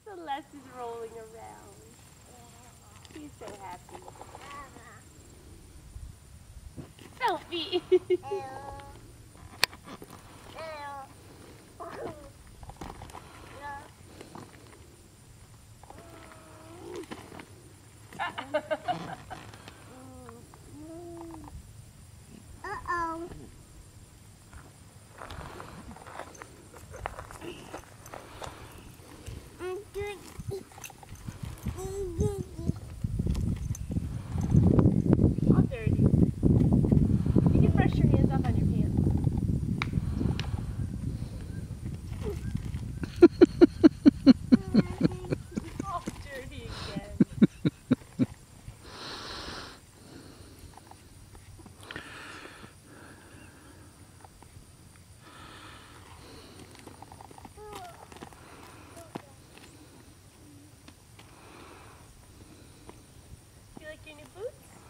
Celeste is rolling around. She's so happy. Sophie! Uh-oh. All dirty. You can brush your hands off on your pants. All dirty again. You like your new boots?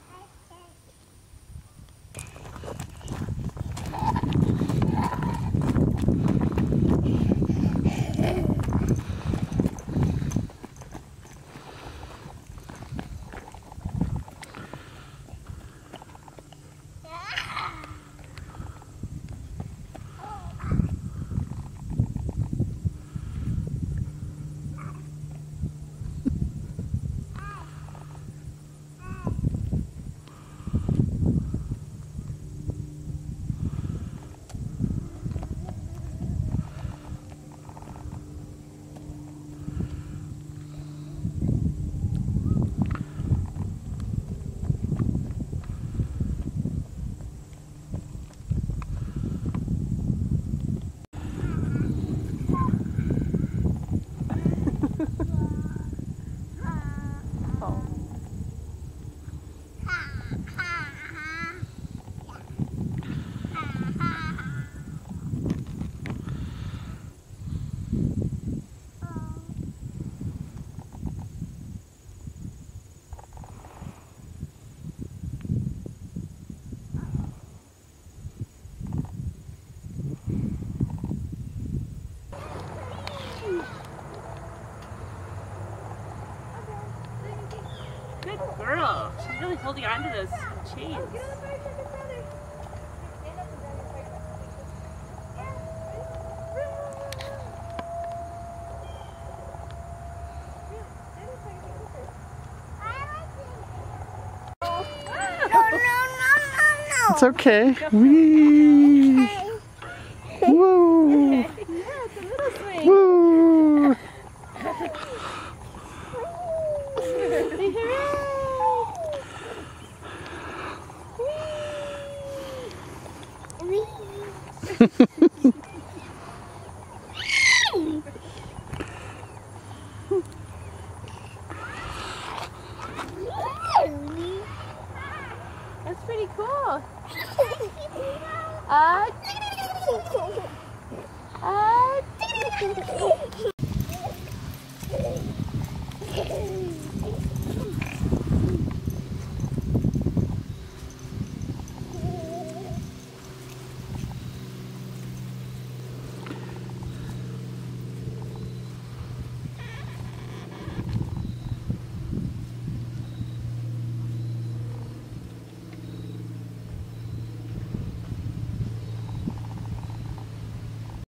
Good girl. She's really holding on to those chains. It's okay. Whee! Woo! Yeah, it's a little swing. Woo! That's pretty cool.